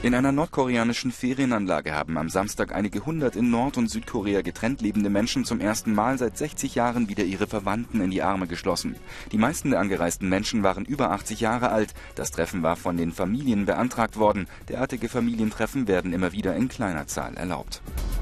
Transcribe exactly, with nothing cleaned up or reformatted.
In einer nordkoreanischen Ferienanlage haben am Samstag einige hundert in Nord- und Südkorea getrennt lebende Menschen zum ersten Mal seit sechzig Jahren wieder ihre Verwandten in die Arme geschlossen. Die meisten der angereisten Menschen waren über achtzig Jahre alt. Das Treffen war von den Familien beantragt worden. Derartige Familientreffen werden immer wieder in kleiner Zahl erlaubt.